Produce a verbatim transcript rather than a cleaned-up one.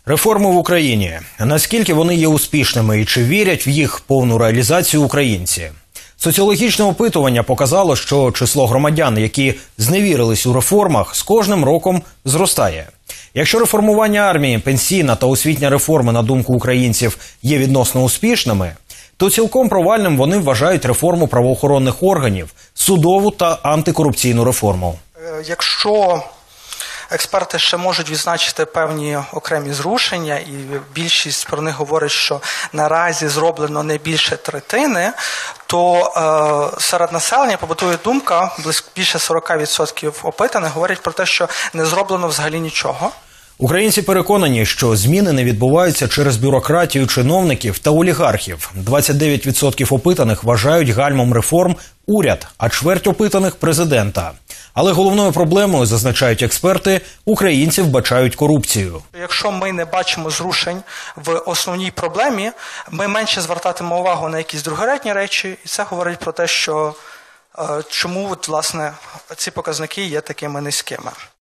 Реформи в Україні. Наскільки вони є успішними і чи вірять в їх повну реалізацію українці? Соціологічне опитування показало, що число громадян, які зневірились у реформах, з кожним роком зростає. Якщо реформування армії, пенсійна та освітня реформи, на думку українців, є відносно успішними, то цілком провальним вони вважають реформу правоохоронних органів, судову та антикорупційну реформу. Якщо експерти ще можуть відзначити певні окремі зрушення, і більшість про них говорить, що наразі зроблено не більше третини, то е, серед населення побутує думка, більше сорок відсотків опитаних говорять про те, що не зроблено взагалі нічого. Українці переконані, що зміни не відбуваються через бюрократію чиновників та олігархів. двадцять дев'ять відсотків опитаних вважають гальмом реформ уряд, а чверть опитаних – президента. Але головною проблемою, зазначають експерти, українці вбачають корупцію. Якщо ми не бачимо зрушень в основній проблемі, ми менше звертатимемо увагу на якісь другорядні речі, і це говорить про те, що чому, власне, ці показники є такими низькими.